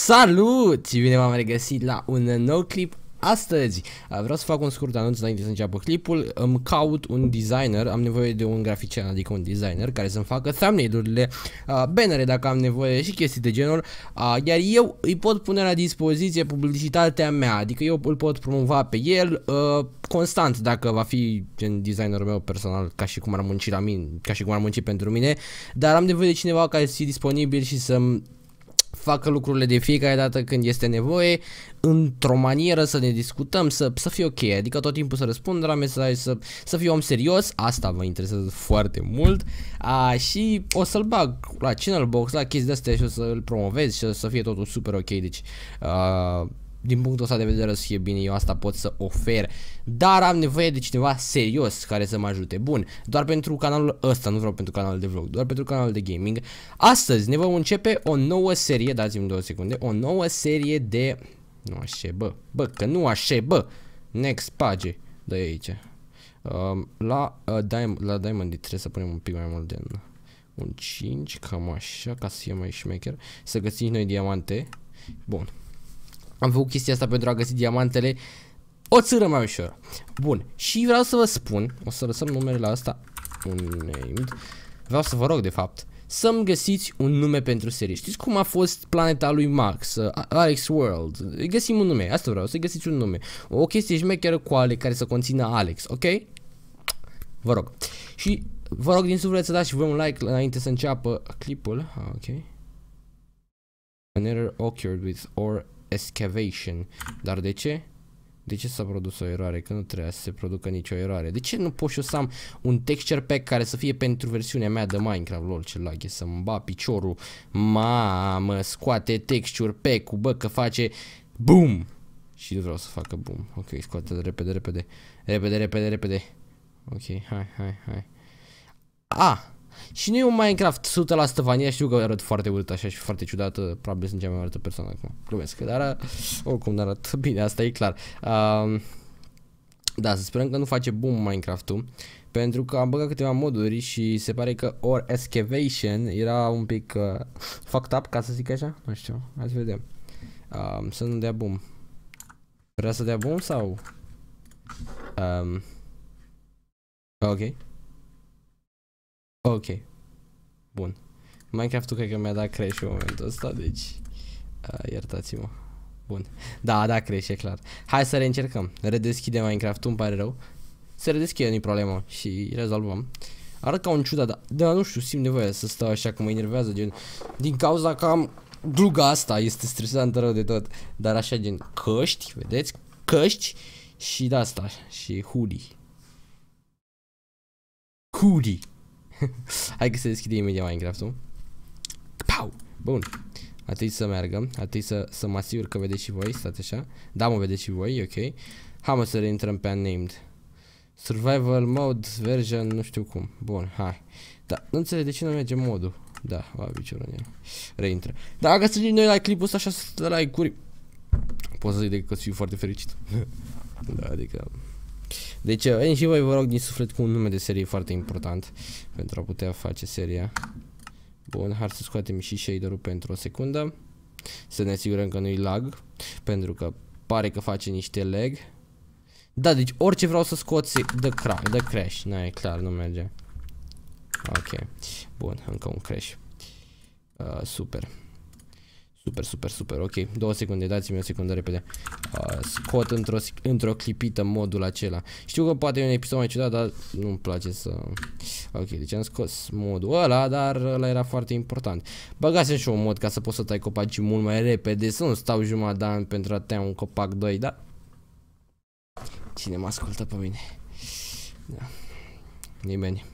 Salut! Și bine v-am regăsit la un nou clip astăzi. Vreau să fac un scurt anunț înainte să înceapă clipul. Îmi caut un designer, am nevoie de un grafician, adică un designer care să-mi facă thumbnail-urile, bannere dacă am nevoie și chestii de genul. Iar eu îi pot pune la dispoziție publicitatea mea, adică eu îl pot promova pe el constant dacă va fi gen designerul meu personal, ca și cum ar munci la mine, ca și cum ar munci pentru mine. Dar am nevoie de cineva care să fie disponibil și să facă lucrurile de fiecare dată când este nevoie, într-o manieră să ne discutăm, să fie ok, adică tot timpul să răspund la mesaje, să fie om serios, asta mă interesează foarte mult. Și o să-l bag la channel box, la chestii de-astea și o să-l promovez și să fie totul super ok, deci din punctul ăsta de vedere să fie bine, eu asta pot să ofer. Dar am nevoie de cineva serios care să mă ajute. Bun, doar pentru canalul ăsta, nu vreau pentru canalul de vlog, doar pentru canalul de gaming. Astăzi ne vom începe o nouă serie, dați-mi 2 secunde, o nouă serie de... Nu așa, bă, că nu așa, bă. Next page, dă aici. La Diamond trebuie să punem un pic mai mult de un 5, cam așa, ca să fie mai șmecher. Să găsim noi diamante. Bun. Am făcut chestia asta pentru a găsi diamantele o țără mai ușor. Bun, și vreau să vă spun, o să lăsăm numele la asta unnamed. Vreau să vă rog de fapt să-mi găsiți un nume pentru serie. Știți cum a fost planeta lui Max, Alex World? Găsim un nume, asta vreau, să găsiți un nume. O chestie șmecheră cu Ale care să conțină Alex, ok? Vă rog. Și vă rog din suflet să dați și voi un like înainte să înceapă clipul. Ok. An error occurred with or excavation. Dar de ce? De ce s-a produs o eroare? Că nu trebuia să se producă nicio eroare. De ce nu pot și eu să am un texture pack care să fie pentru versiunea mea de Minecraft? Lol, ce lag e, să-mi ba piciorul. Mamă, scoate texture pack-ul, bă, că face boom. Și nu vreau să facă boom. Ok, scoate repede, repede. Repede, repede, repede. Ok, hai. Și nu e un Minecraft 100% vania, știu că arăt foarte urât așa și foarte ciudată, probabil sunt cea mai arătă persoană acum, glumesc, dar oricum arăt bine, asta e clar. Da, să sperăm că nu face boom Minecraft-ul, pentru că am băgat câteva moduri și se pare că or excavation era un pic fucked up, ca să zic așa, nu știu, hai să vedem. Să nu dea boom. Vrea să dea boom sau? Ok. Bun. Minecraft-ul cred că mi-a dat crash în momentul ăsta, deci iertați-mă. Bun. Da, crash, e clar. Hai să reîncercăm. Redeschidem Minecraft-ul, îmi pare rău. Se redeschide, nu-i problemă și rezolvăm. Arăt ca un ciudat, dar nu știu, simt nevoie să stau așa că mă enervează, gen. Din cauza că am gluga asta, este stresantă rău de tot. Dar așa, gen, căști, vedeți? Căști și de asta. Și hoodie. Hai că se deschide imediat Minecraft-ul. Pau! Bun. Atâi să meargă. Atâi să mă asigur că vedeți și voi. Stați așa. Da, mă vedeți și voi. Ok. Hai mă să reintrăm pe unnamed. Survival mode version nu știu cum. Bun, hai. Da, nu înțeleg de ce nu merge modul. Da, va piciorul în el. Reintră. Dacă să noi la clipul ăsta așa să like-uri, pot să zic decât că fiu foarte fericit. Da, adică... Deci, și voi vă rog din suflet cu un nume de serie foarte important pentru a putea face seria. Bun, hai să scoatem și shader-ul pentru o secundă. Să ne asigurăm că nu-i lag, pentru că pare că face niște lag. Da, deci orice vreau să scot se dă crash. Nu, e clar, nu merge. Ok, bun, încă un crash. Super. Super, ok, 2 secunde, dați-mi o secundă repede. Scot într-o clipită modul acela. Știu că poate e un episod mai ciudat, dar nu-mi place să... Ok, deci am scos modul ăla, dar ăla era foarte important. Băgasem și un mod ca să pot să tai copacii mult mai repede, să nu stau jumătate de an pentru a tăia un copac 2, dar... Cine mă ascultă pe mine? Da. Nimeni.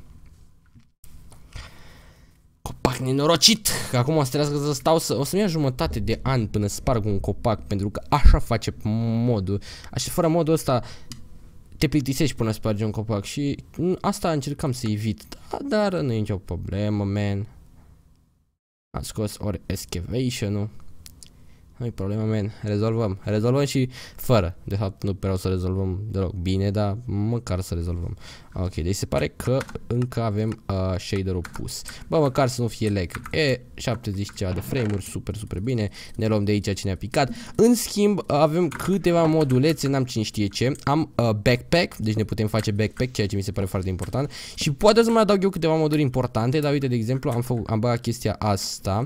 Copac nenorocit, că acum o să trebuiască să stau o să-mi ia jumătate de ani până sparg un copac, pentru că așa face modul. Așa, fără modul ăsta te plictisești până spargi un copac și asta încercam să evit. Da, dar nu e nicio problemă, man. Am scos ori excavation-ul. Nu-i problema, man. Rezolvăm și fără. De fapt, nu vreau să rezolvăm deloc bine, dar măcar să rezolvăm. Ok, deci se pare că încă avem shader-ul pus. Bă, măcar să nu fie lag. 70 ceva de frame-uri, super bine. Ne luăm de aici ce ne-a picat. În schimb, avem câteva modulețe, n-am cine știe ce. Am backpack, deci ne putem face backpack, ceea ce mi se pare foarte important. Și poate să mai adaug eu câteva moduri importante, dar uite, de exemplu, am băgat chestia asta.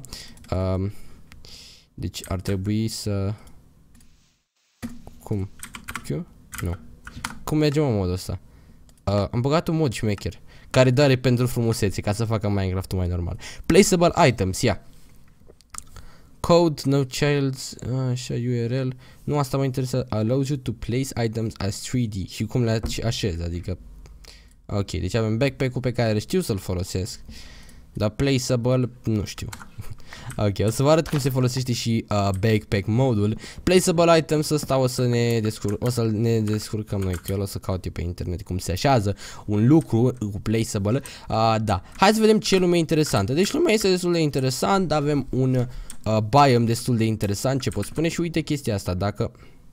Deci ar trebui să... Cum? Q? Nu. Cum merge modul ăsta? Am băgat un mod șmecher care dare pentru frumusețe, ca să facă Minecraft-ul mai normal. Placeable items, ia. Code, no child's, așa, URL. Nu, asta mă interesează. Allows you to place items as 3D. Și cum le așez, adică... Ok, deci avem backpack-ul pe care știu să-l folosesc. Dar placeable, nu știu. Ok, o să vă arăt cum se folosește și backpack modul. Placeable items ăsta o să ne descurcăm noi cu el, o să caut eu pe internet cum se așează un lucru cu placeable. Da, hai să vedem ce lume interesantă. Deci lumea este destul de interesant, avem un biome destul de interesant, ce pot spune și uite chestia asta, dacă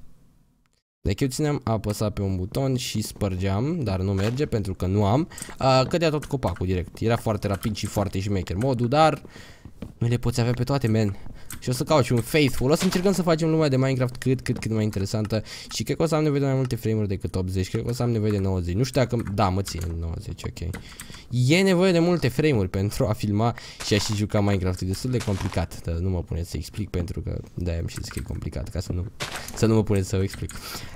eu țineam apăsat pe un buton și spărgeam, dar nu merge pentru că nu am, cădea tot copacul direct. Era foarte rapid și foarte șmecher modul, dar nu le poți avea pe toate, man. Și o să caut și un faithful. O să încercăm să facem lumea de Minecraft cât mai interesantă. Și cred că o să am nevoie de mai multe frame-uri decât 80. Cred că o să am nevoie de 90. Nu știu dacă... Da, mă țin 90, ok. E nevoie de multe frame-uri pentru a filma și a și juca Minecraft. E destul de complicat. Dar nu mă puneți să explic pentru că de-aia am și zis că e complicat. Ca să nu mă puneți să vă explic.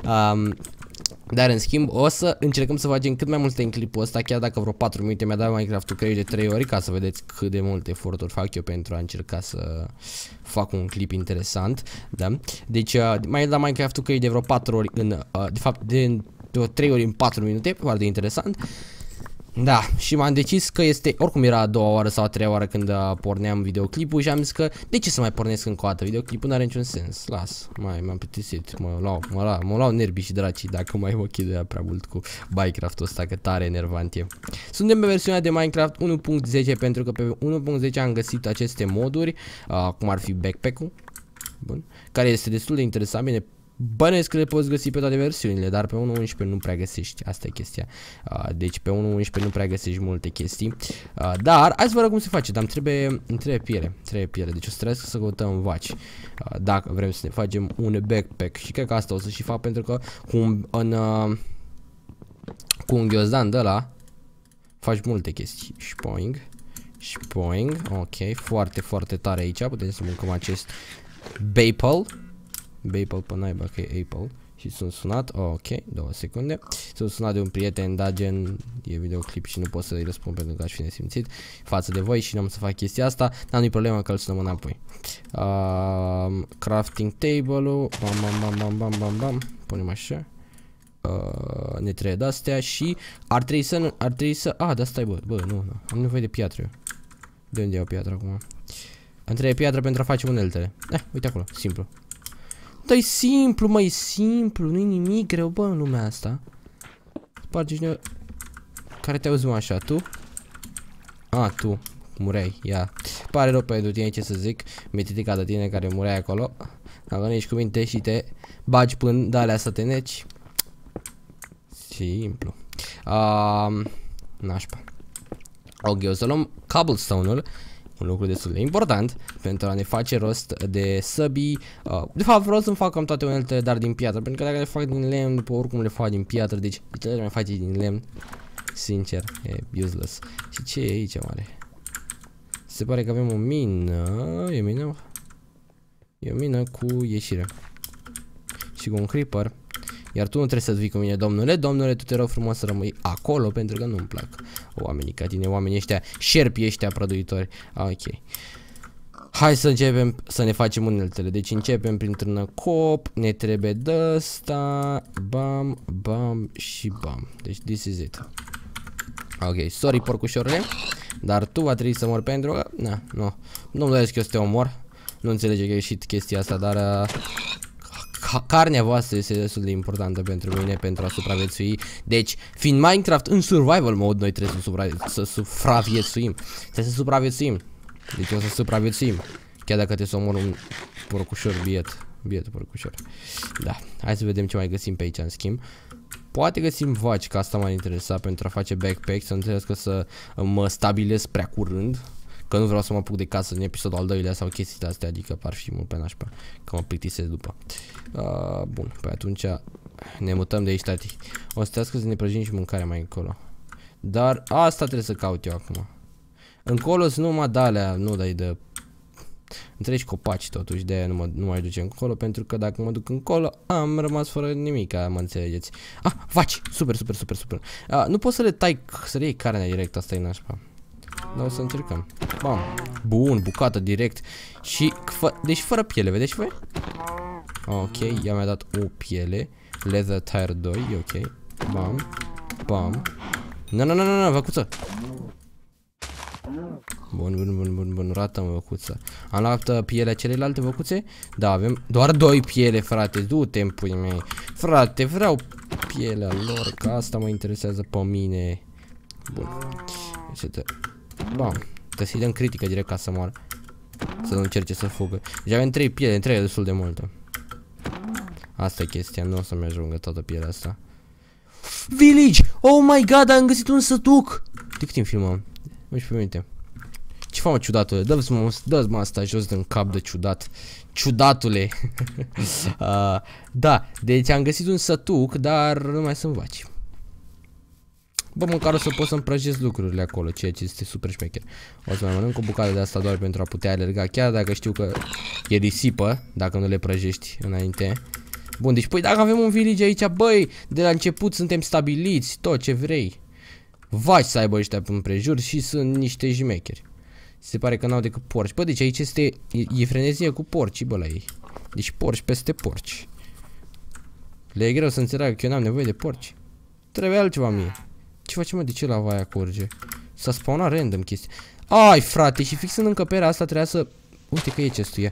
Dar în schimb o să încercăm să facem cât mai multe în clipul ăsta. Chiar dacă vreo 4 minute mi-a dat Minecraft-ul cred de 3 ori. Ca să vedeți cât de multe eforturi fac eu pentru a încerca să fac un clip interesant. Da? Deci mai dat Minecraft-ul cred de vreo 4 ori în, de fapt de 3 ori în 4 minute. Foarte interesant. Da, și m-am decis că este, oricum era a doua oară sau a treia oară când porneam videoclipul și am zis că de ce să mai pornesc încă o dată, videoclipul nu are niciun sens, las, m-am plictisit, mă luau nerbii și dracii dacă mai mă chiduia prea mult cu Minecraft-ul ăsta, că tare enervant e. Suntem pe versiunea de Minecraft 1.10 pentru că pe 1.10 am găsit aceste moduri, cum ar fi backpack-ul, bun, care este destul de interesant, bine. Bănuiesc că le poți găsi pe toate versiunile, dar pe 1.11 nu prea găsești, asta e chestia. Deci pe 1.11 nu prea găsești multe chestii. Dar hai să vă arăt cum se face, dar îmi trebuie piele, deci o să trebuie să căutăm vaci. Dacă vrem să ne facem un backpack și cred că asta o să și fac pentru că cu un ghiozdan de ăla faci multe chestii. Spoing, ok, foarte tare aici, putem să mâncăm acest Baple pe naiba că e Apple. Și sunt sunat, ok, 2 secunde. Sunt sunat de un prieten, da, gen, e videoclip și nu pot să-i răspund pentru că aș fi nesimțit față de voi și n-am să fac chestia asta, dar nu-i problema că îl sunăm înapoi. Crafting table-ul, bam, punem așa. Ne trebuie de-astea și ar trebui să, dar stai bă, nu, am nevoie de piatră. De unde iau piatră acum? Îmi trebuie piatră pentru a face uneltele. Uite acolo, simplu. Dar e simplu, măi, simplu, nu-i nimic greu, bă, în lumea asta. Sparge cineva. Care te auzi, mă, așa, tu? Tu, mureai, ia. Pare rău pentru tine, ce să zic, mititica de tine care mureai acolo. Dacă nu ești cu minte și te bagi până de alea să te neci. Simplu. Nașpa. Ok, o să luăm cobblestone-ul. Un lucru destul de important pentru a ne face rost de săbii. De fapt vreau să-mi fac cam toate uneltele, dar din piatră, pentru că dacă le fac din lemn, după oricum le fac din piatră, deci ce le mai face din lemn, sincer, e useless. Și ce e aici, mare? Se pare că avem o mină, e mină? E o mină cu ieșire. Și cu un creeper. Iar tu nu trebuie să-ți vii cu mine, domnule, tu te rog frumos să rămâi acolo pentru că nu-mi plac oamenii ca tine, oamenii ăștia, șerpii ăștia prăduitori. Ok. Hai să începem să ne facem uneltele. Deci începem printr-un cop, ne trebuie de-asta, bam și bam. Deci this is it. Ok, sorry porcușorule, dar tu va trebui să mor pentru că, nu-mi doresc că eu să te omor. Nu înțelege că e ieșit chestia asta, dar... carnea voastră este destul de importantă pentru mine, pentru a supraviețui. Deci, fiind Minecraft în survival mode, noi trebuie să supraviețuim. Trebuie să supraviețuim. Deci o să supraviețuim. Chiar dacă te să omor un porcușor biet porcușor. Da, hai să vedem ce mai găsim pe aici în schimb. Poate găsim vaci, că asta m-a interesat pentru a face backpack, să înțeles că să mă stabilesc prea curând. Că nu vreau să mă apuc de casă în episodul al doilea sau chestii de astea, adică par fi mult pe nașpa, că mă plictisesc după. Bun, păi atunci ne mutăm de aici, tati. O să trească să ne prăjim și mâncarea mai încolo. Dar asta trebuie să caut eu acum. Încolo sunt numai de-alea, nu dai de întregi copaci totuși, de-aia nu mai ducem încolo, pentru că dacă mă duc încolo am rămas fără nimic, mă înțelegeți. Vaci! Super. Nu poți să le tai, să le iei carnea direct, asta e nașpa. Dar o să încercăm. Bam! Bun, bucată direct. Și, deci fără piele, vedeți voi? Ok, ea mi-a dat o piele. Leather tire 2, e ok. Bam. Nu, văcuță! Bun, rată-mă, văcuță. Am luat pielea celelalte văcuțe? Da, avem doar 2 piele, frate. Du-te în puii mei. Frate, vreau pielea lor, că asta mă interesează pe mine. Bun. Bam. Trebuie să-i dăm critică direct ca să moară. Să nu încerce să fugă. Deci avem 3 piele, 3 e destul de multă. Asta e chestia, nu o să-mi ajungă toată pielea asta. Village! Oh my god, am găsit un sătuc! De cât timp filmăm? 11 minute. Ce fac, mă, ciudatule? Dă-ți mă asta jos din cap de ciudat. Ciudatule! Da, deci am găsit un sătuc, dar nu mai sunt vaci. Bă, măcar o să pot să-mi prăjesc lucrurile acolo, ceea ce este super șmecher. O să mai mănânc o bucată de asta doar pentru a putea alerga, chiar dacă știu că e risipă, dacă nu le prăjești înainte. Bun, deci păi dacă avem un village aici, băi, de la început suntem stabiliți, tot ce vrei. Vaci să aibă ăștia împrejur și sunt niște jmecheri. Se pare că n-au decât porci. Bă, deci aici e frenezie cu porci, bă, la ei. Deci porci peste porci. Le e greu să înțeleagă că eu n-am nevoie de porci. Trebuie altceva mie. Ce facem, mă? De ce lava aia curge? S-a spawnat random chestia. Ai, frate, și fix în încăperea asta trebuia să... Uite că e chestuie.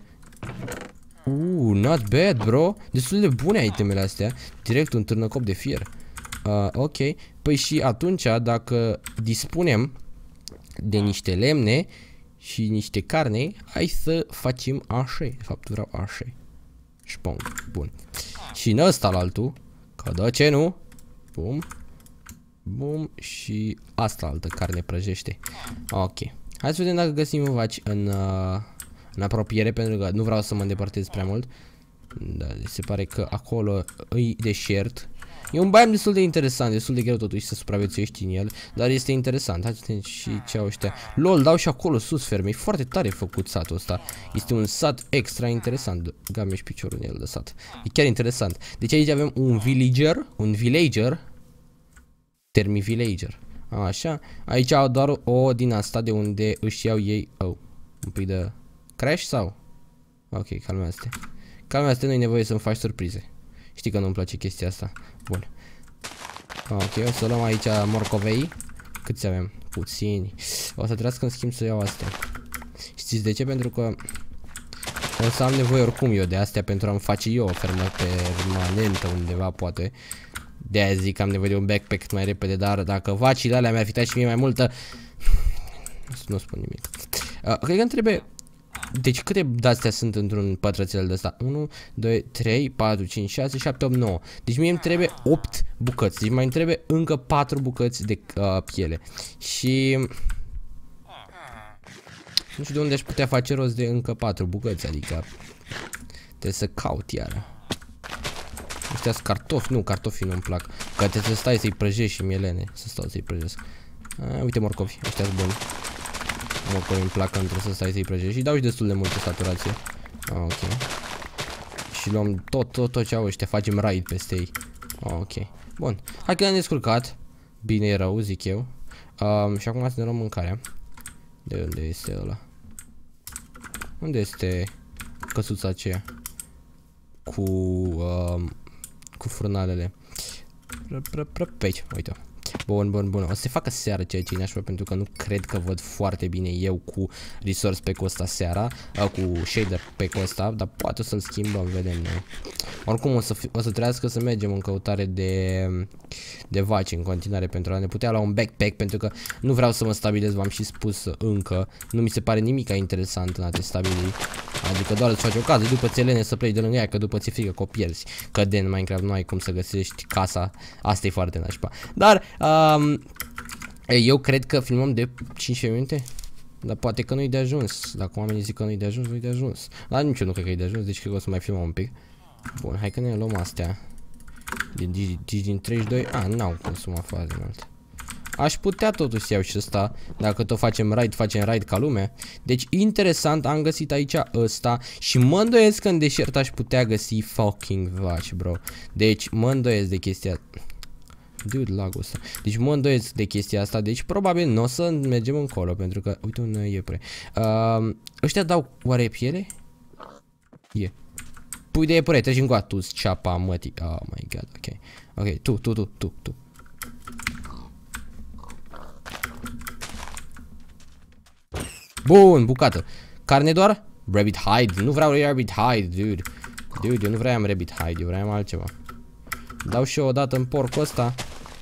Not bad, bro. Destul de bune itemele astea. Direct un târnăcop de fier. Ok. Păi și atunci, dacă dispunem de niște lemne și niște carne, hai să facem așa. De fapt, vreau așa. Șpong. Bun. Și în ăsta la altul, că de ce nu? Bum. Bum. Și asta altă carne prăjește. Ok. Hai să vedem dacă găsim vaci în apropiere, pentru că nu vreau să mă îndepărtez prea mult. Da, se pare că acolo e deșert. E un biom destul de interesant, destul de greu totuși să supraviețuiești în el, dar este interesant. Hai să vedem și ce au ăștia. LOL, dau și acolo sus ferme, e foarte tare făcut satul ăsta. Este un sat extra interesant. Game și piciorul în el de sat. E chiar interesant. Deci aici avem un villager. Termi villager. Așa. Aici au doar o din asta de unde își iau ei. Un pic de crash sau? Ok, calmează-te. Calmează-te, nu-i nevoie să-mi faci surprize. Știi că nu-mi place chestia asta. Bun. Ok, o să luăm aici morcovei. Câți avem? Puțini. O să trească în schimb să iau astea. Știți de ce? Pentru că o să am nevoie oricum eu de astea pentru a-mi face eu o fermă permanentă undeva, poate. De-aia zic că am nevoie de un backpack mai repede, dar dacă vacile alea mi-ar fi dat și mie mai multă... Nu spun nimic. Cred că îmi trebuie... Deci câte de-astea sunt într-un pătrățel de ăsta? 1, 2, 3, 4, 5, 6, 7, 8, 9. Deci mie îmi trebuie 8 bucăți. Deci mai îmi trebuie încă 4 bucăți de piele. Și... nu știu de unde aș putea face rost de încă 4 bucăți. Adică... trebuie să caut iară. Ăștia-s cartofi. Nu, cartofii nu-mi plac. Că trebuie să stai să-i prăjești și mielene. Să stau să-i prăjesc. Uite morcovi. Ăștia-s buni. Morcovi îmi plac, că trebuie să stai să-i prăjești. Și dau și destul de multă saturație. Ok. Și luăm tot ce au ăștia. Facem raid peste ei. Ok. Bun. Hai că ne-am descurcat. Bine e rău, zic eu. Și acum să ne luăm mâncarea. De unde este ăla? Unde este căsuța aceea? Cu frânalele. Pe aici, uite-o. Bun. O să se facă seara ceea ce e nașpa, pentru că nu cred că văd foarte bine eu cu resource pack-ul ăsta seara, cu shader pack-ul ăsta, dar poate o să-l schimbăm, vedem noi. Oricum o să trească să mergem în căutare de vaci în continuare pentru a ne putea lua un backpack, pentru că nu vreau să mă stabilez, v-am și spus încă, nu mi se pare nimic interesant în a te stabili Adică doar îți faci o casă, după ți lene să pleci de lângă ea, că după ți frică că o pierzi. Că de în Minecraft nu ai cum să găsești casa, asta e foarte nașpa. Dar, eu cred că filmăm de 15 minute. Dar poate că nu-i de ajuns. Dacă oamenii zic că nu-i de ajuns, nu-i de ajuns. Dar nici eu nu cred că e de ajuns, deci cred că o să mai filmăm un pic. Bun, hai că ne luăm astea. Din 32, n-au consumat foarte mult. Aș putea totuși să iau și ăsta. Dacă tot facem raid ca lumea. Deci interesant, am găsit aici ăsta. Și mă îndoiesc că în deșert aș putea găsi fucking vaci, bro. Deci mă îndoiesc de chestia. Dude, lagul ăsta. Deci mă îndoiesc de chestia asta. Deci probabil nu o să mergem încolo. Pentru că, uite un iepure. Ăștia dau oare piele? Pui de iepure, treci încoa. Tu-ți ceapa mătii. Oh my god, ok. Ok, tu. Bun, bucată. Carne doar? Rabbit hide. Nu vreau rabbit hide, dude. Dude, eu nu vreau rabbit hide, eu vreau altceva. Dau și eu o dată în porcul ăsta.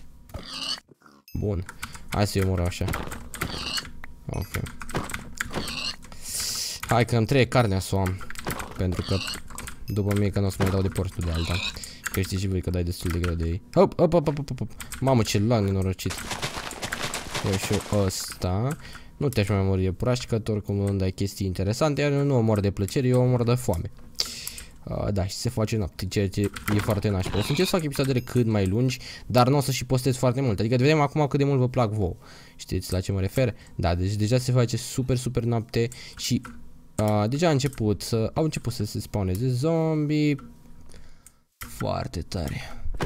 Bun. Hai să-i omoră așa. Ok. Hai că îmi trebuie carnea să o am. Pentru că după mie că nu o să mai dau de porc, de alta. Că știi și voi că dai destul de greu de ei. Hop. Mamă, ce lag nenorocit. Eu și eu ăsta. Nu te-aș mai omori iepuraș, că oricum nu dai chestii interesante, iar eu nu omor de plăcere, eu omor de foame. Da, și se face noapte, ceea ce e foarte nașpa. O să încerc să fac episoadele cât mai lungi, dar nu o să și postez foarte mult. Adică vedem acum cât de mult vă plac vouă. Știți la ce mă refer? Da, deci deja se face super noapte și deja au început să se spawneze zombie. Foarte tare.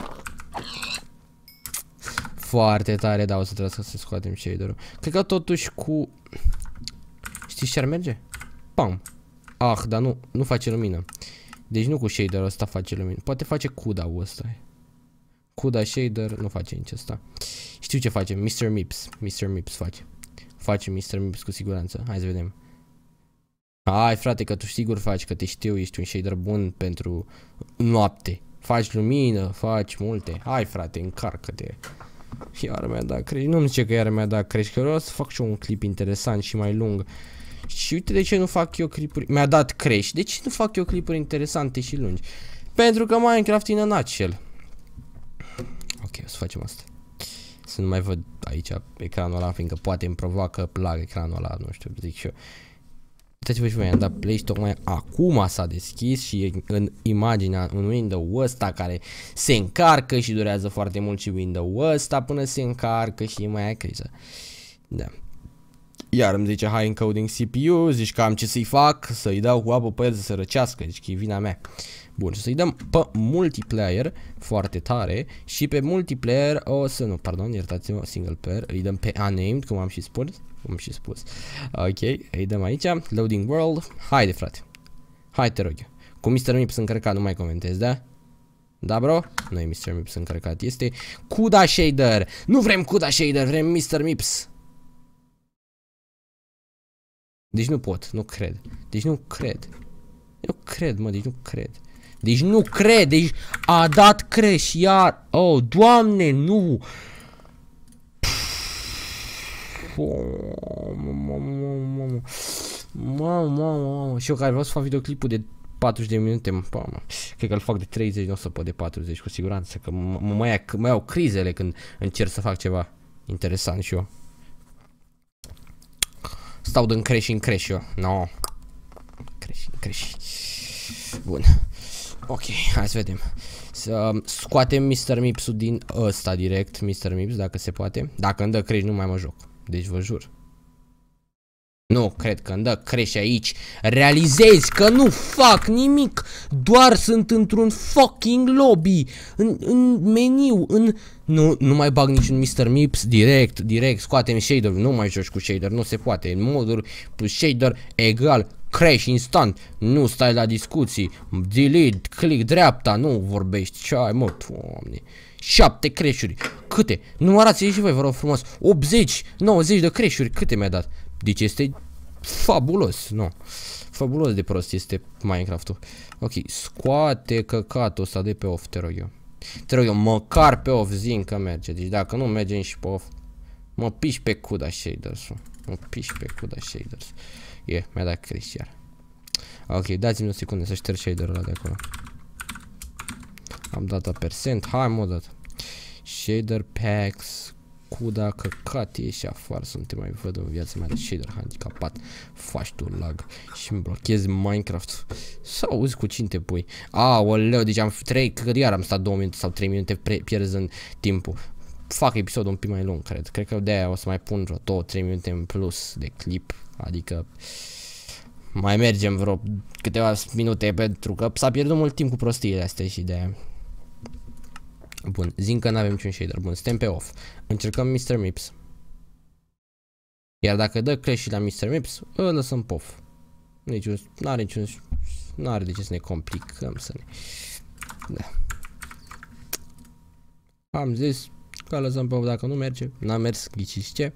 Foarte tare, da, o să trebuie să scoatem shader-ul. Cred că totuși cu... Știți ce ar merge? Pam! Dar nu face lumină. Deci nu cu shader-ul ăsta face lumină. Poate face CUDA-ul ăsta. CUDA shader nu face nici ăsta. Știu ce face, Mr. Mips. Mr. Mips face. Face Mr. Mips cu siguranță. Hai să vedem. Hai frate, că tu sigur faci, că te știu, ești un shader bun pentru noapte. Faci lumină, faci multe. Hai frate, încarcă-te. Iar mi-a dat crash. Nu-mi zice că iar mi-a dat crash, că vreau să fac și eu un clip interesant și mai lung. Și uite de ce nu fac eu clipuri. Mi-a dat crash. De ce nu fac eu clipuri interesante și lungi? Pentru că Minecraft in a nutshell. Ok, o să facem asta. Să nu mai văd aici ecranul ăla, fiindcă poate îmi provoacă lag ecranul ăla, nu știu, zic și eu. Uitați-vă și voi, am dat play și tocmai acum s-a deschis și e în imaginea, în window ăsta care se încarcă și durează foarte mult și window ăsta până se încarcă și mai ai criză. Da. Iar îmi zice hai encoding CPU, zici că am ce să-i fac, să-i dau cu apă pe el să se răcească, deci că e vina mea. Bun, și să-i dăm pe multiplayer foarte tare și pe multiplayer iertați-mă, single player, îi dăm pe unnamed, cum am și spus. Ok, îi dăm aici, loading world, haide frate, hai te rog eu. Cu Mr. Mips încărcat, nu mai comentez, da? Da, bro? Nu e Mr. Mips încărcat, este CUDA shader. Nu vrem CUDA shader, vrem Mr. Mips. Deci nu pot, nu cred. Deci nu cred, mă, deci nu cred. Deci a dat crash, iar. Oh, Doamne, nu. Mamă. Și eu care vreau să fac videoclipul de 40 de minute, mamă. Cred că îl fac de 30, nu o să pot de 40 cu siguranță, că mă iau crizele când încerc să fac ceva interesant și eu. Stau din crash în crash eu. No. Crash. Bun. Ok, hai să vedem. Să scoatem Mr. Mips-ul din ăsta direct, Mr. Mips, dacă se poate. Dacă îmi dă crash, nu mai mă joc. Deci vă jur. Nu cred că îmi dă crash aici. Realizezi că nu fac nimic. Doar sunt într-un fucking lobby. În meniu. Nu mai bag niciun Mr. Mips. Direct. Scoatem shader. Nu mai joci cu shader. Nu se poate. În moduri plus shader egal crash instant. Nu stai la discuții. Delete. Click dreapta. Nu vorbești. Ce ai, mă, Doamne. 7 crash-uri. Câte? Numărați-i și voi, vă rog frumos. 80, 90 de crash-uri. Câte mi-a dat? Deci este fabulos, nu. Fabulos de prost este Minecraft-ul. Ok, scoate căcatul ăsta de pe off, te rog eu. Măcar pe off zi că merge. Deci dacă nu merge și pe off, mă piși pe CUDA shaders. Mi-a dat crash iar. Ok, dați-mi o secundă să șterg shader-ul ăla de acolo. Am dat percent, hai mă dat. Shader packs. Cuda căcat e și afară să nu te mai văd în viața mea de shader handicapat. Faci tu lag și îmi blochezi Minecraft. Să auzi cu cine te pui. Aoleu, deci am 3, că iar am stat 2 minute sau 3 minute pierzând timpul. Fac episodul un pic mai lung, cred. Cred că de-aia o să mai pun vreo 2-3 minute în plus de clip. Adică mai mergem vreo câteva minute pentru că s-a pierdut mult timp cu prostiile astea și de-aia. Bun, zic că n-avem niciun shader. Bun, suntem pe off. Încercăm Mr. Mips. Iar dacă dă crash la Mr. Mips, îl lăsăm pe off. N-are de ce să ne complicăm să ne... Da. Am zis că lăsăm pe off dacă nu merge. N-a mers, ghiciți ce?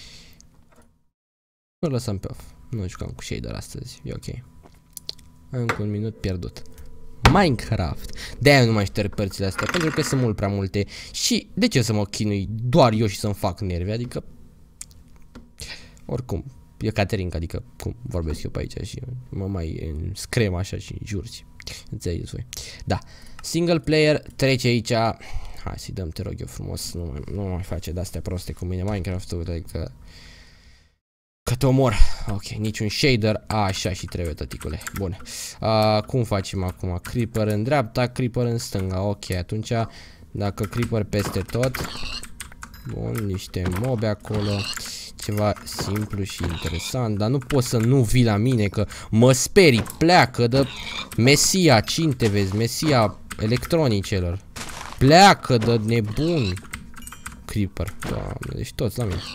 Îl lăsăm pe off. Nu jucăm cu shader astăzi, e ok. Încă un minut pierdut. Minecraft. De-aia nu mai șterg părțile astea, pentru că sunt mult prea multe. Și de ce să mă chinui doar eu și să-mi fac nervi? Adică oricum, e Caterinca, adică cum vorbesc eu pe aici și mă mai screm așa și jurți. Înțelegeți voi. Da. Single player trece aici. Hai să-i dăm, te rog eu frumos. Nu mai face de-astea proste cu mine Minecraft-ul, adică că te omor. Ok, niciun shader. Așa și trebuie, tăticule. Bun. Cum facem acum? Creeper în dreapta, creeper în stânga. Ok, atunci dacă creeper peste tot. Bun, niște mobe acolo. Ceva simplu și interesant. Dar nu poți să nu vii la mine, că mă sperii. Pleacă de Mesia. Cine te vezi? Mesia electronicelor. Pleacă de nebun. Creeper. Doamne, deci toți la mine.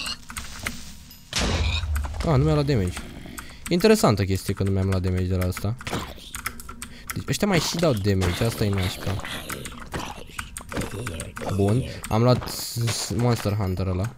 Nu mi-a luat damage. Interesantă chestie că nu mi-am luat damage de la asta. Deci ăștia mai și dau damage, asta e nașpa. Bun, am luat Monster Hunter ăla.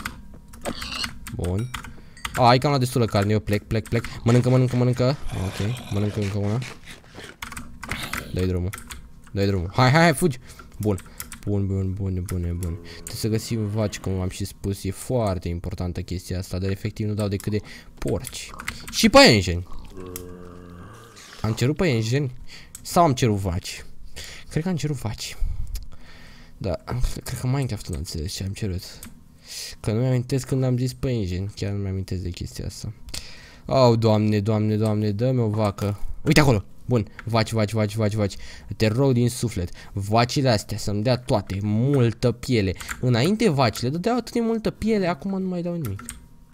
Bun. Hai că am luat destulă carne, eu plec. Mănâncă. Ok, mănâncă încă una. Dă-i drumul. Hai, fugi. Bun. Bun. Trebuie să găsim vaci, cum am și spus, e foarte importantă chestia asta, dar efectiv nu dau decât de porci. Și păienjeni. Am cerut păienjeni? Sau am cerut vaci? Cred că am cerut vaci. Da, cred că Minecraft nu înțeles ce am cerut. Că nu mi-amintesc când am zis păienjeni, chiar nu mi-amintesc de chestia asta. Doamne, dă-mi o vacă. Uite acolo! Bun, vaci. Te rog din suflet. Vacile astea să-mi dea toate, multă piele. Înainte vacile dădeau atât de multă piele, acum nu mai dau nimic.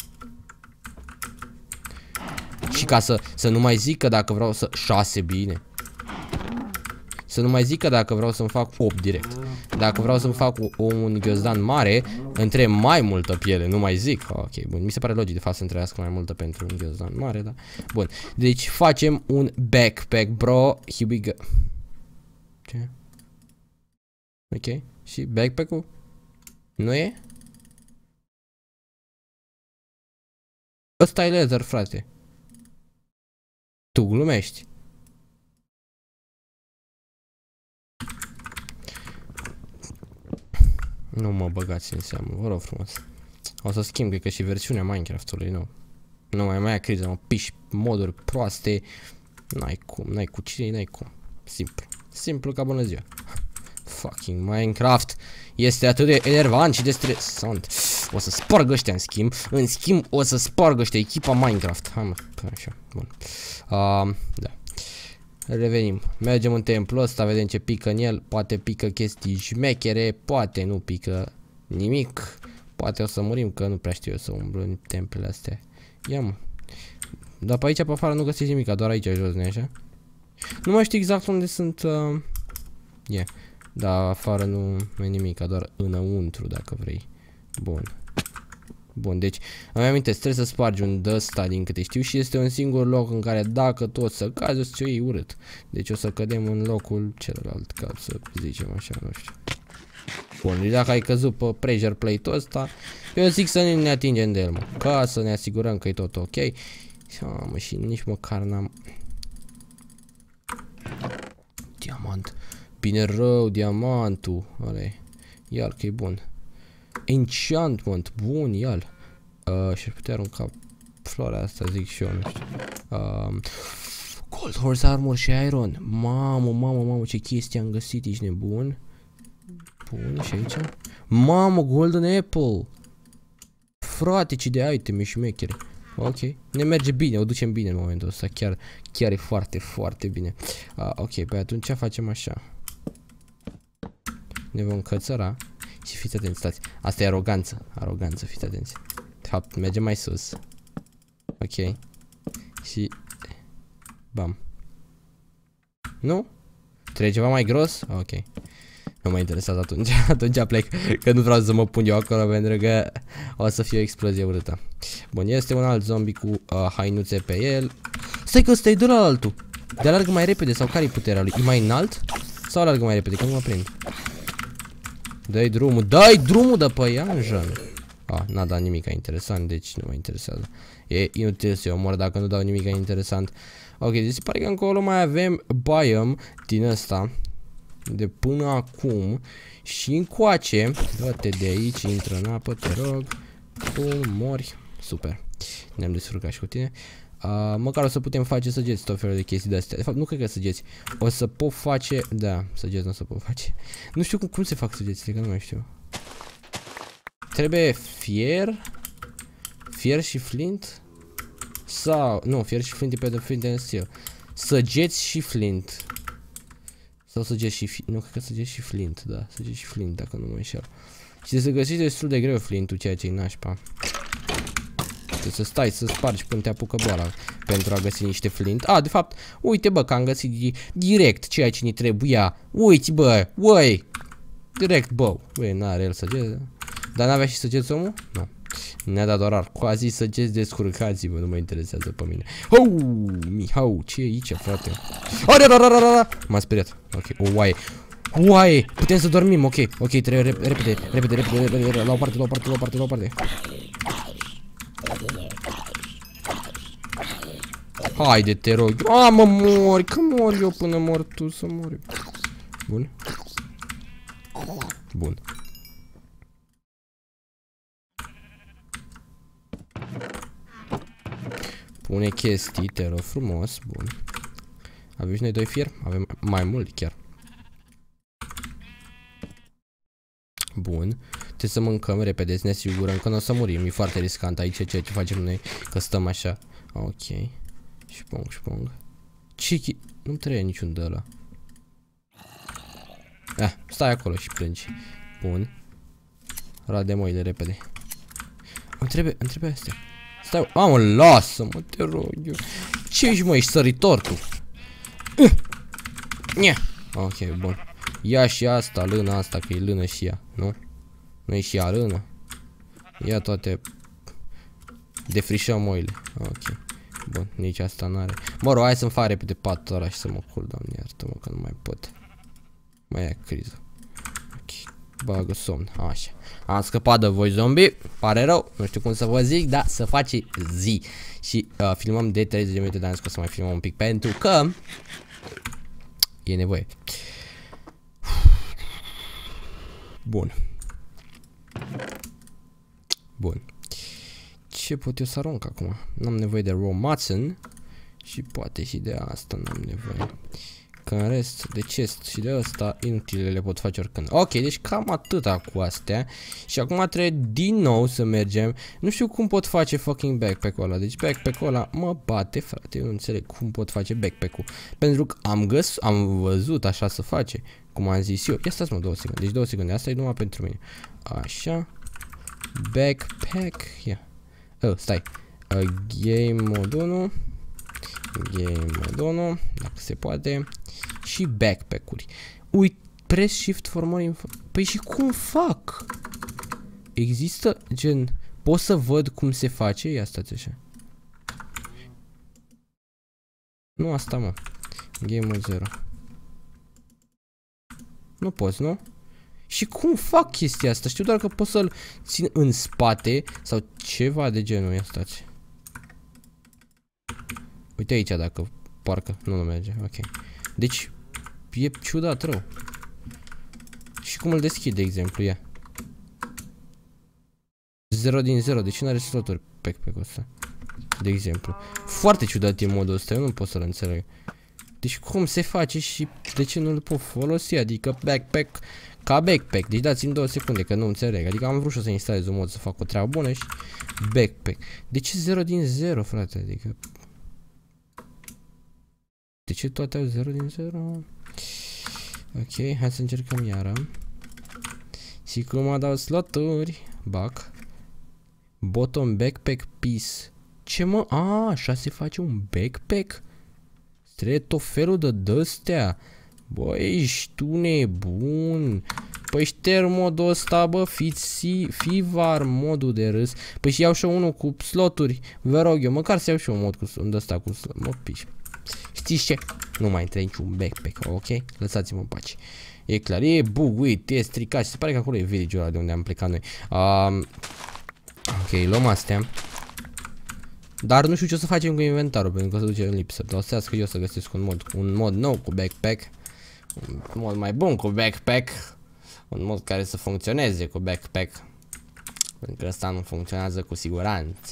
Și ca să nu mai zic că dacă vreau să... 6, bine. Să nu mai zic că dacă vreau să-mi fac 8 direct. Dacă vreau să-mi fac un ghiozdan mare, între mai multă piele, nu mai zic. Ok, bun, mi se pare logic de fapt să întrească mai multă pentru un ghiozdan mare, da? Bun, deci facem un backpack, bro. Here we go. Ce? Ok, și backpack-ul? Nu e? Ăsta e leather, frate. Tu glumești. Nu mă băgați în seamă, vă rog frumos. O să schimb, cred că și versiunea Minecraft-ului, nu. Nu mai ai criză, mă piși moduri proaste. N-ai cum. Simplu ca bună ziua. Fucking Minecraft este atât de enervant și de stresant. O să sparg ăștia în schimb o să sparg ăștia echipa Minecraft. Hai mă, așa, bun. Da. Revenim, mergem în templul ăsta, vedem ce pică în el. Poate pică chestii șmechere, poate nu pică nimic. Poate o să murim, că nu prea știu eu să umblu în templele astea. Ia mă. Dar pe aici pe afară nu găsești nimic, doar aici jos, nu așa? Nu mai știu exact unde sunt. Da, afară nu e nimic, doar înăuntru dacă vrei. Bun, deci îmi amintesc, trebuie să spargi un d-ăsta din câte știu și este un singur loc în care dacă tot să cazi o să iei urât. Deci o să cădem în locul celălalt, ca să zicem așa, nu știu. Bun, deci dacă ai căzut pe pressure plate-ul ăsta, eu zic să nu ne atingem de el, mă, ca să ne asigurăm că e tot ok. Mă, și nici măcar n-am... Diamant. Bine rău, diamantul. Ăla-i. Iar că e bun. Enchantment, bun, ial. Și ar putea arunca floarea asta, zic și eu, nu știu. Gold Horse Armor și Iron. Mamă, ce chestie am găsit, ești nebun. Bun, și aici? Mamă, Golden Apple. Frate, ce de iteme șmechere. Ok, ne merge bine, o ducem bine în momentul ăsta, chiar e foarte bine. Ok, pe atunci facem așa. Ne vom cățăra și fiți atenți, stați. Asta e aroganță, fiți atenți. De fapt, mergem mai sus. Ok. Și... Bam. Nu? Trebuie ceva mai gros? Ok. Nu mă interesează atunci. Atunci plec. Că nu vreau să mă pun eu acolo pentru că o să fie o explozie urâtă. Bun, este un alt zombie cu hainuțe pe el. Stai că ăsta e de la altul. De alergă mai repede sau care-i puterea lui? E mai înalt? Sau alergă mai repede? Că nu mă prind. Dă-i drumul de pe Ianjan. N-a dat nimic interesant, deci nu mă interesează. E inutil să-i omor dacă nu dau nimic interesant. Ok, deci se pare că încolo mai avem biome din ăsta. De până acum. Și încoace. Dă-te de aici, intră în apă, te rog. Bun, mori. Super. Ne-am descurcat și cu tine. Măcar o să putem face săgeți, tot felul de chestii de-astea. De fapt, nu cred că săgeți. O să pot face... Da, săgeți nu o să pot face. Nu știu cum se fac săgețile, că nu mai știu. Trebuie fier. Fier și flint. Sau... Nu, fier și flint e pe de flint and steel. Săgeți și flint. Sau săgeți și... Nu, cred că săgeți și flint, da. Săgeți și flint, dacă nu mă înșel. Și să găsiți destul de greu flintul, ceea ce-i nașpa. Trebuie să stai, să spargi până te apucă boala pentru a găsi niște flint. De fapt, uite bă, că am găsit direct ceea ce ni trebuia. Uite bă, uai. Direct, bă. Băi, n-are el săgeți. Dar n-avea și săgeți omul? Nu. Ne-a dat doar quasi săgeți, descurcați-vă, nu mă interesează pe mine. Mihau, ce e aici, frate? M-a speriat. Ok, Uai, putem să dormim, ok, trebuie repede, la o parte. Haide, te rog. Mă mori, că mor eu până mor tu să mori. Bun. Pune chestii, te rog frumos, bun. Avem și noi 2 fier? Avem mai mult chiar. Bun. Trebuie să mâncăm repede, să ne asigurăm că nu o să murim. E foarte riscant aici ceea ce facem noi, că stăm așa. Ok. Șpong. Chichi. Nu trebuie niciun de ăla. Stai acolo și plângi. Bun. Radem oile repede. Îmi trebuie astea. Stai, mă, lasă-mă, te rog eu. Ce ești, mă, ești săritor tu? Ok, bun. Ia și asta, lână asta, că e lână și ea, nu? Nu e și ea lână? Ia toate. Defrișăm oile. Ok. Bun, nici asta n-are. Mă rog, hai să-mi fac repede patul ăla și să mă cul, doamne, iartă-mă că nu mai pot. Mai ia criză. Ok, bagă somn, așa. Am scăpat de voi, zombie, pare rău, nu știu cum să vă zic, dar să face zi. Și filmăm de 30 de minute, dar am zis că o să mai filmăm un pic pentru că e nevoie. Bun. Ce pot eu să arunc acum? N-am nevoie de raw mutton și poate și de asta n-am nevoie. Că în rest de chest și de asta inutile le pot face oricând. Ok, deci cam atâta cu astea. Și acum trebuie din nou să mergem. Nu știu cum pot face fucking backpack-ul ăla. Deci backpack-ul ăla mă bate, frate. Eu nu înțeleg cum pot face backpack-ul. Pentru că am văzut așa să face. Cum am zis eu. Ia stați mă 2 secunde. Deci 2 secunde. Asta e numai pentru mine. Așa. Backpack. Ia. Stai. Game mode 1. Dacă se poate. Și backpack-uri. Uite, press shift for more info. Păi și cum fac? Există gen... Pot să văd cum se face? Ia stați așa. Nu asta, mă. Game mode 0. Nu poți, nu? Și cum fac chestia asta? Știu doar că pot să-l țin în spate sau ceva de genul. Ia stați. Uite aici dacă parcă nu merge. Ok. Deci e ciudat rău. Și cum îl deschid, de exemplu, ia. 0 din 0, deci nu are sloturi backpack-ul ăsta. De exemplu. Foarte ciudat e modul ăsta, eu nu pot să-l înțeleg. Deci cum se face și de ce nu-l pot folosi? Adică backpack ca backpack. Deci dați-mi 2 secunde că nu înțeleg. Adică am vrut și să instalez un mod să fac o treabă bună și backpack. De ce 0 din 0, frate? Adică de ce toate au 0 din 0? Ok, hai să încercăm iară. Și cum dau sloturi. Back. Bottom backpack piece. Ce mă? Așa se face un backpack? Trebuie tot felul de dăstea. Băi, ești tu nebun. Păi șterg modul ăsta, bă, fii var modul de râs. Păi și iau și unul cu sloturi. Vă rog eu, măcar să iau și un mod cu ăsta cu sloturi. Mă piși. Știți ce? Nu mai trebuie niciun backpack, ok? Lăsați-mă în pace. E clar, e buguit, e stricat și se pare că acolo e village-ul ăla de unde am plecat noi. Ok, luăm astea. Dar nu știu ce o să facem cu inventarul, pentru că se duce în lipsă. Dar o să eu să găsesc un mod nou cu backpack. Un mod mai bun cu backpack. Un mod care să funcționeze cu backpack. Pentru că ăsta nu funcționează cu siguranță.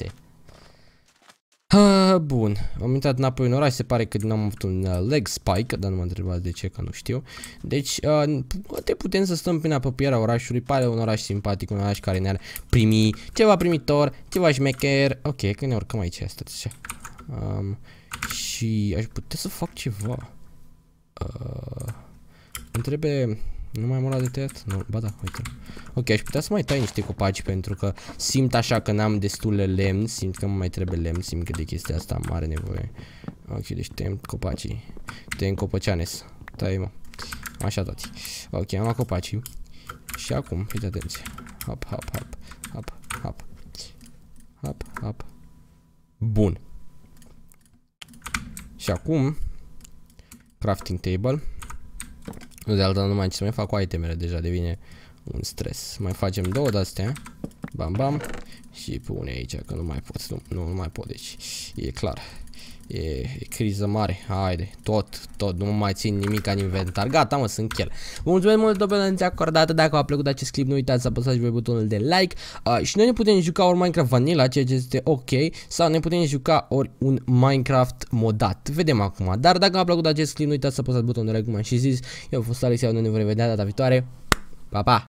Bun, am intrat înapoi în oraș, se pare că am avut un leg spike, dar nu mă întrebați de ce, că nu știu. Deci, poate putem să stăm prin apropierea orașului, pare un oraș simpatic, un oraș care ne-ar primi ceva primitor, ceva șmecher. Ok, că ne urcăm aici, stați așa. Și aș putea să fac ceva. Îmi trebuie... Nu mai am ăla de tăiat? Nu, ba da, uite. Ok, aș putea să mai tai niște copaci pentru că simt așa că n-am destule lemn, simt că mai trebuie lemn, simt că de chestia asta am mare nevoie. Ok, deci tăiem copacii. Tăiem copăceanes. Tai, mă. Așa toți. Ok, am luat copacii. Și acum, fiți atenție. Hop, hop, hop, hop, hop. Hop, hop. Bun. Și acum crafting table. Nu de altă numai ce să mai fac cu itemele, deja devine un stres. Mai facem 2 de astea. Bam, bam. Și pune aici, că nu mai pot. Nu mai pot, deci e clar. E criză mare. Haide, tot. Nu mai țin nimic în inventar. Gata, mă, sunt chel. Vă mulțumesc mult pentru atenția acordată. Dacă v-a plăcut acest clip, nu uitați să apăsați pe butonul de like. Și noi ne putem juca ori Minecraft Vanilla, ceea ce este ok. Sau ne putem juca ori un Minecraft modat. Vedem acum. Dar dacă v-a plăcut acest clip, nu uitați să apăsați butonul de like, cum am și zis. Eu am fost Alex, ne vom revedea data viitoare. Pa, pa!